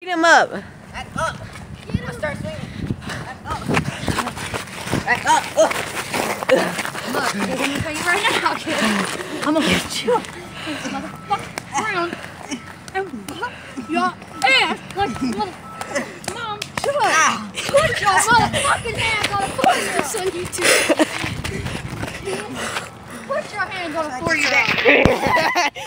Beat him up. Back up. I'll start swinging. Back up. Back up. Look, I'm gonna tell you right now, kid. I'm gonna get you this motherfucker around and pop your ass like motherfucker. Mom, shut up. Put your motherfucking hands on a 4-year-old. It's on YouTube. Put your hands on a 4-year-old.